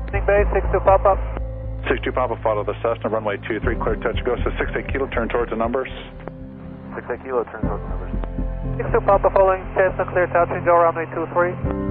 Bay, 62 Papa. 62 Papa, follow the Cessna, runway 23, clear touch go. So 68 Kilo, turn towards the numbers. 68 Kilo, turn towards the numbers. 62 Papa, following Cessna, clear touch and go, runway 23.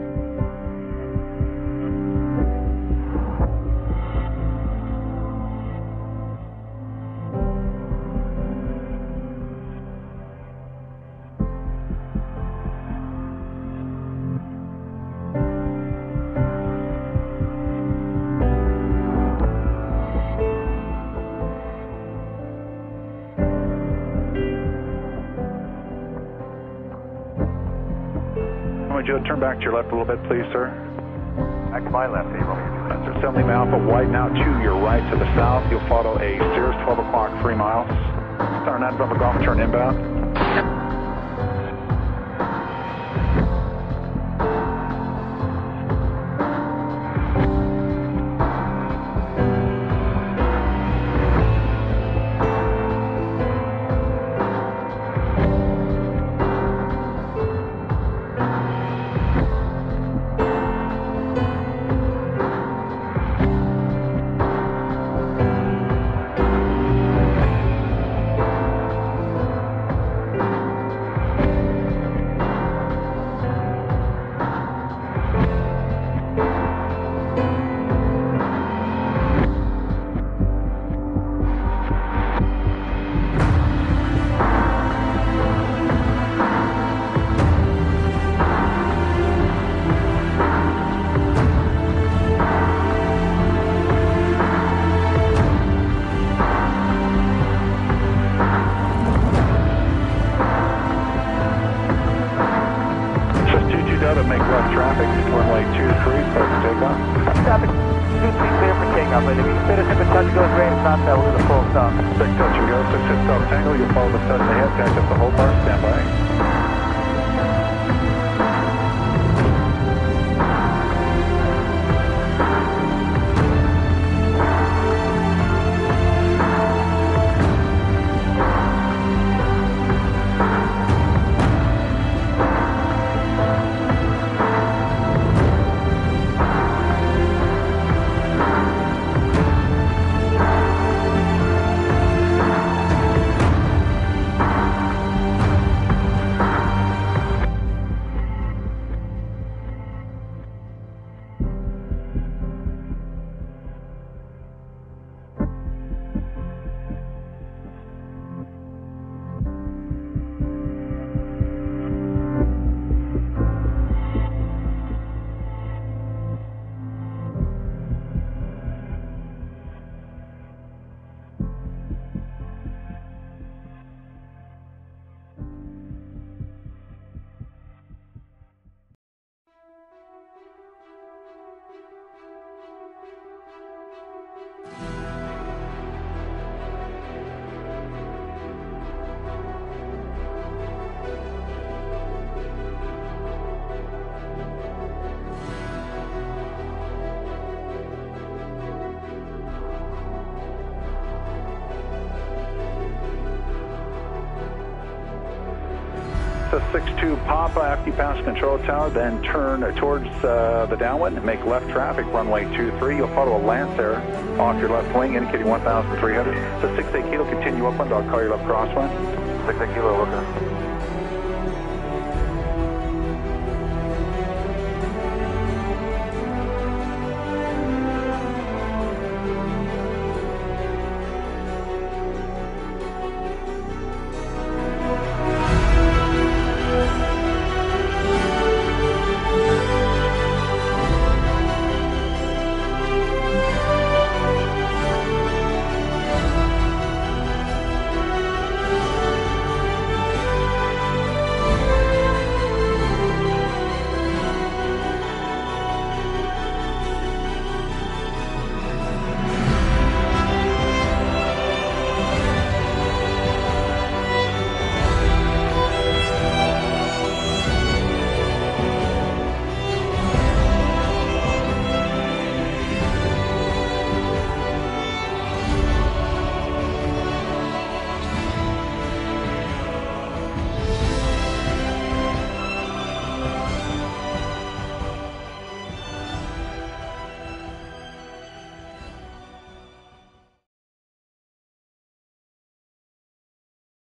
Would you turn back to your left a little bit, please, sir? Back to my left, Sir, 70 Alpha, widen out to your right to the south. You'll follow a Cirrus 12 o'clock, 3 miles. Star 9 Bravo Golf, turn inbound. Make left traffic, runway 23, clear for takeoff. Traffic 23, clear for takeoff. And if you fit us in the touch goes great, if not, that will do the full stop. Big touch and go, 6 South Tango, you'll follow the Cessna ahead, tack up the whole bar, stand by. So 62 Papa, after you pass control tower, then turn towards the downwind and make left traffic, runway 23. You'll follow a Lancer off your left wing, indicating 1,300. So 68 Kilo, continue upwind. I'll call your left crosswind. 68 Kilo, okay.